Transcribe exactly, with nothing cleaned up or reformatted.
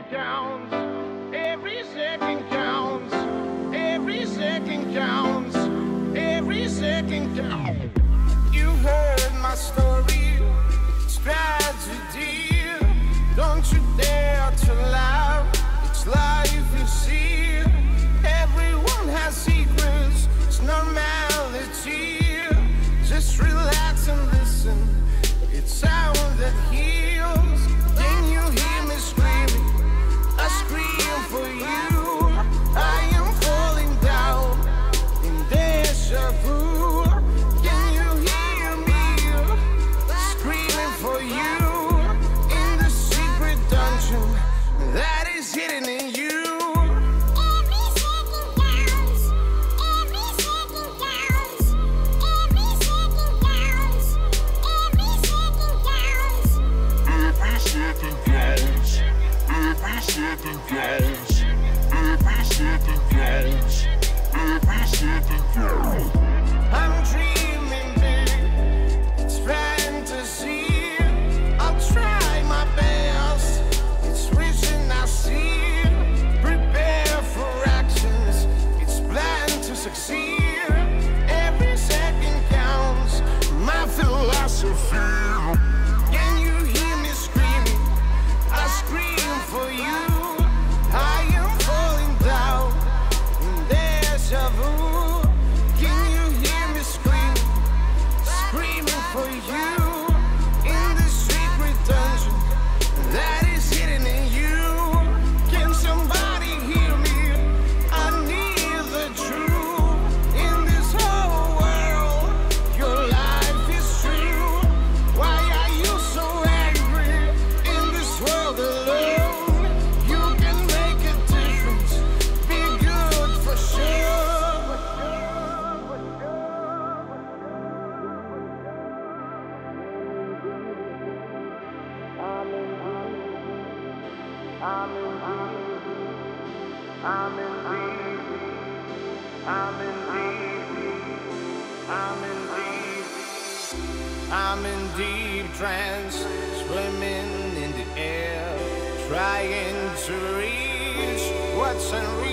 counts. Every second counts. Every second counts. Every second counts. You heard my story. It's tragedy. Don't you dare to laugh. It's life you see. Everyone has secrets. It's normality. Just relax and listen. It's sound that heals. Can you hear me screaming? I scream for you. I am falling down in deja vu. Can you hear me screaming for you in the secret dungeon that is hidden in you? Second counts. Every second counts. Every second counts. I'm dreaming big. It's fantasy. I'll try my best. It's vision I see. Prepare for actions. It's planned to succeed. Every second counts. My philosophy. Can you hear me screaming? I scream for you. I am falling down in deja vu. Can you hear me screaming? Screaming for you in the secret dungeon that is hidden in you. Can somebody hear me? I need the truth in this whole world. Your life is true. Why are you so angry in this world alone? You can make a difference. Be good for sure. I'm in deep. I'm in deep. I'm in deep. I'm in deep. I'm in deep. I'm in deep trance, swimming in the air, trying to reach what's unreachable.